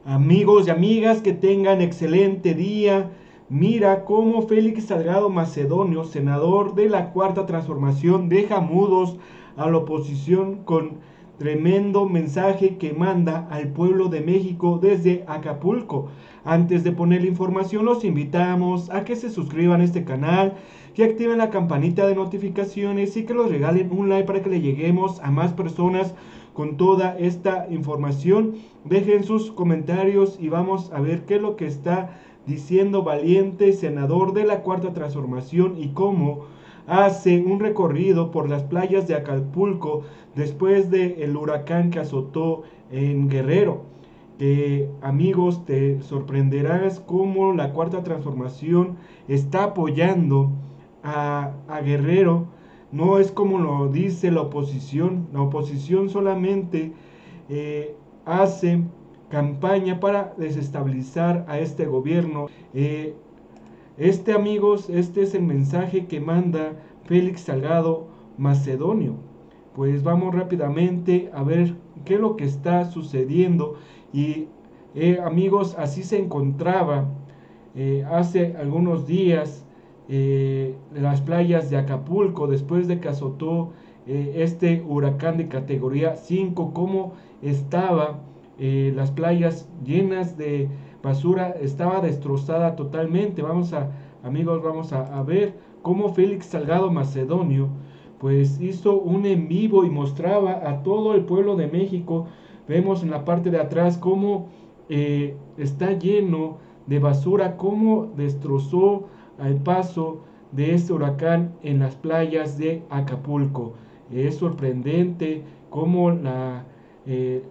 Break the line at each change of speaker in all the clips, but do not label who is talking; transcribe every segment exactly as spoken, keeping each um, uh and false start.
Amigos y amigas, que tengan excelente día. Mira cómo Félix Salgado Macedonio, senador de la Cuarta Transformación, deja mudos a la oposición con tremendo mensaje que manda al pueblo de México desde Acapulco. Antes de poner la información, los invitamos a que se suscriban a este canal, que activen la campanita de notificaciones y que los regalen un like para que le lleguemos a más personas con toda esta información. Dejen sus comentarios y vamos a ver qué es lo que está diciendo Valiente, senador de la Cuarta Transformación, y cómo hace un recorrido por las playas de Acapulco después del huracán que azotó en Guerrero. Eh, amigos, te sorprenderás cómo la Cuarta Transformación está apoyando a, a Guerrero. No es como lo dice la oposición. La oposición solamente eh, hace campaña para desestabilizar a este gobierno. Eh, este, amigos, este es el mensaje que manda Félix Salgado Macedonio. Pues vamos rápidamente a ver qué es lo que está sucediendo. Y eh, amigos, así se encontraba eh, hace algunos días eh, las playas de Acapulco después de que azotó eh, este huracán de categoría cinco. Cómo estaba eh, las playas llenas de basura, estaba destrozada totalmente. Vamos a, amigos, vamos a, a ver cómo Félix Salgado Macedonio pues hizo un en vivo y mostraba a todo el pueblo de México. Vemos en la parte de atrás cómo eh, está lleno de basura, cómo destrozó al paso de este huracán en las playas de Acapulco. Es sorprendente cómo la eh,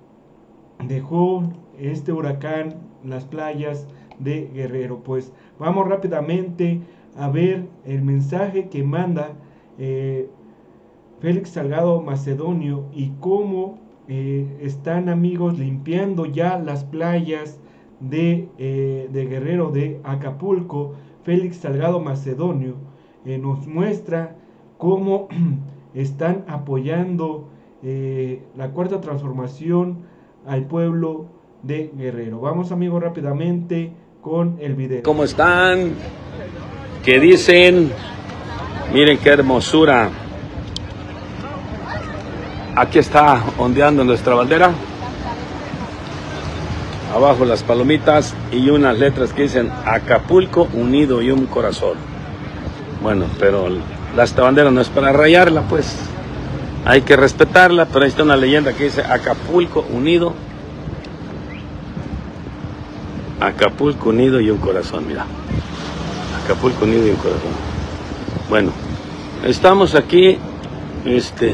dejó este huracán las playas de Guerrero. Pues vamos rápidamente a ver el mensaje que manda eh, Félix Salgado Macedonio y cómo eh, están, amigos, limpiando ya las playas de, eh, de Guerrero, de Acapulco. Félix Salgado Macedonio eh, nos muestra cómo están apoyando eh, la Cuarta Transformación al pueblo de Guerrero. Vamos, amigos, rápidamente con el video.
¿Cómo están? ¿Qué dicen? Miren qué hermosura. Aquí está ondeando nuestra bandera. Abajo las palomitas y unas letras que dicen Acapulco unido y un corazón. Bueno, pero la esta bandera no es para rayarla, pues. Hay que respetarla, pero ahí está una leyenda que dice Acapulco unido. Acapulco unido y un corazón, mira. Acapulco unido y un corazón. Bueno, estamos aquí, este...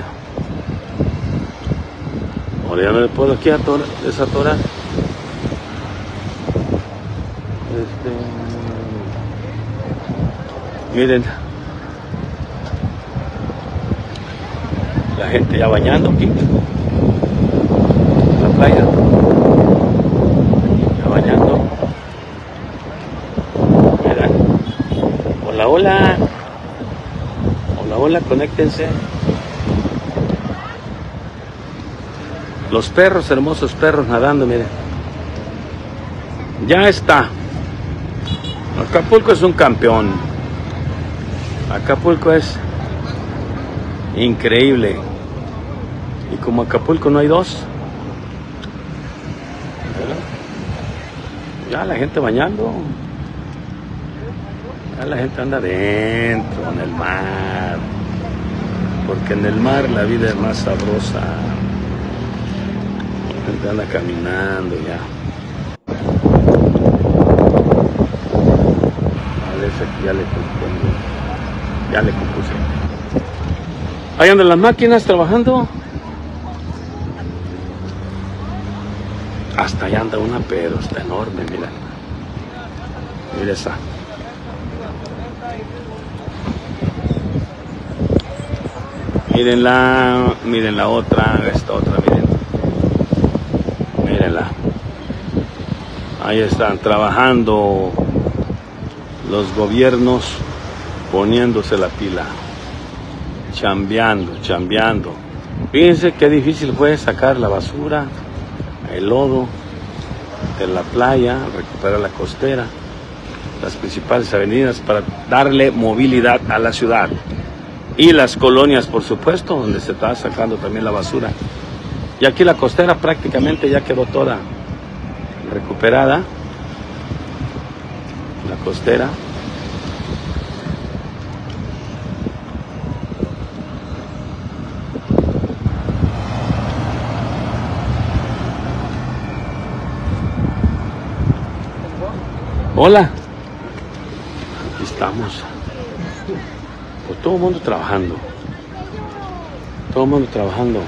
ahora ya no le puedo aquí atorar, desatorar. Este... Miren. La gente ya bañando aquí. La playa. Ya bañando. Mira. Hola, hola. Hola, hola, conéctense. Los perros, hermosos perros nadando, miren. Ya está. Acapulco es un campeón. Acapulco es increíble. Y como Acapulco no hay dos, ¿verdad? Ya la gente bañando. Ya la gente anda adentro, en el mar. Porque en el mar la vida es más sabrosa. La gente anda caminando ya. Parece que ya le compongo. Ya le compuse. Ahí andan las máquinas trabajando. Hasta allá anda una, pero está enorme, mira. Mira esa. Miren la, miren la otra, esta otra, miren. Mírenla. Ahí están trabajando los gobiernos, poniéndose la pila, chambeando, chambeando. Fíjense qué difícil fue sacar la basura, el lodo. de la playa, recuperar la costera, las principales avenidas para darle movilidad a la ciudad. Y las colonias, por supuesto, donde se está sacando también la basura. Y aquí la costera prácticamente ya quedó toda recuperada. La costera. Hola. Aquí estamos. Pues todo el mundo trabajando. Todo el mundo trabajando.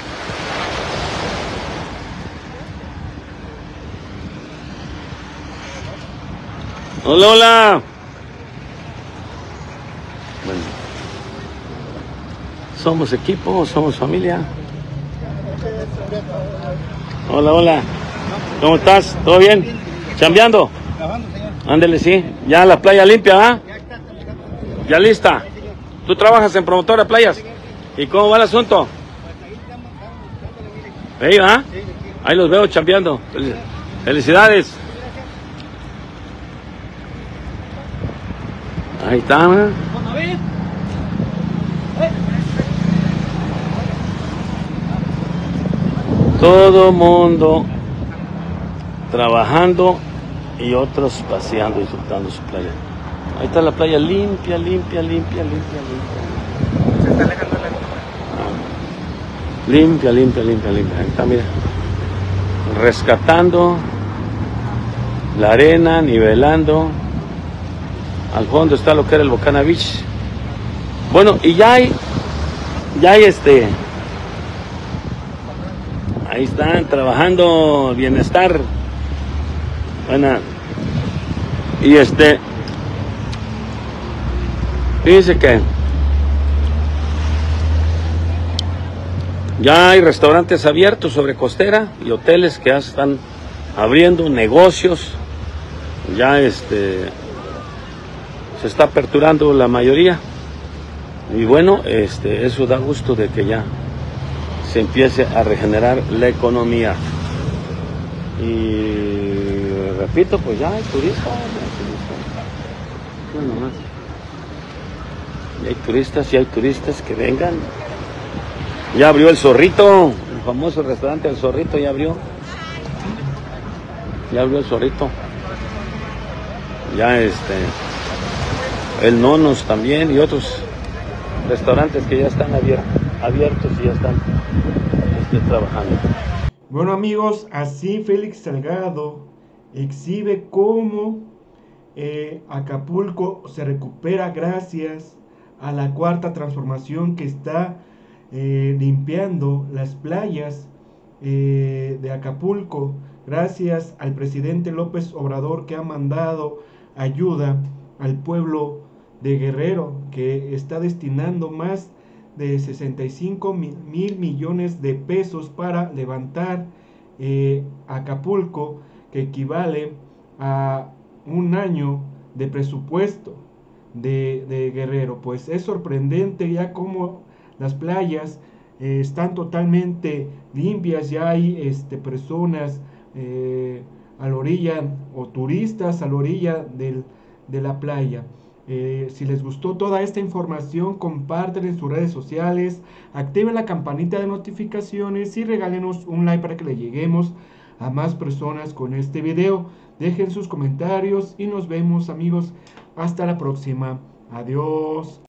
Hola, hola. Bueno. Somos equipo, somos familia. Hola, hola. ¿Cómo estás? ¿Todo bien? ¿Chambeando? Ándele, sí. Ya la playa limpia, ¿ah? Ya lista. ¿Tú trabajas en promotora de playas? ¿Y cómo va el asunto? ¿Ahí va? Ahí los veo chambeando. Felicidades. Ahí está, ¿eh? Todo mundo trabajando y otros paseando, disfrutando su playa. Ahí está la playa limpia, limpia, limpia, limpia, limpia. Se está alejando la ah. Limpia, limpia, limpia, limpia. Ahí está, mira. Rescatando la arena, nivelando. Al fondo está lo que era el Bocana Beach. Bueno, y ya hay, ya hay este, ahí están trabajando bienestar. Buena. Y este, fíjense que ya hay restaurantes abiertos sobre costera y hoteles que ya están abriendo negocios. Ya este se está aperturando la mayoría. Y bueno, este eso da gusto de que ya se empiece a regenerar la economía. Y repito, pues ya hay turistas, ya hay turistas. No, nomás. Y hay turistas, y hay turistas que vengan. Ya abrió el Zorrito, el famoso restaurante El Zorrito ya abrió. Ya abrió el Zorrito. Ya este, el Nonos también y otros restaurantes que ya están abiertos, abiertos y ya están este, trabajando.
Bueno amigos, así Félix Salgado exhibe cómo eh, Acapulco se recupera gracias a la cuarta transformación que está eh, limpiando las playas eh, de Acapulco, gracias al presidente López Obrador que ha mandado ayuda al pueblo de Guerrero, que está destinando más de sesenta y cinco mil millones de pesos para levantar eh, Acapulco, que equivale a un año de presupuesto de, de Guerrero. Pues es sorprendente ya como las playas eh, están totalmente limpias, ya hay este, personas eh, a la orilla o turistas a la orilla del, de la playa. Eh, si les gustó toda esta información, comparten en sus redes sociales, activen la campanita de notificaciones y regálenos un like para que le lleguemos a más personas con este video. Dejen sus comentarios y nos vemos amigos hasta la próxima. Adiós.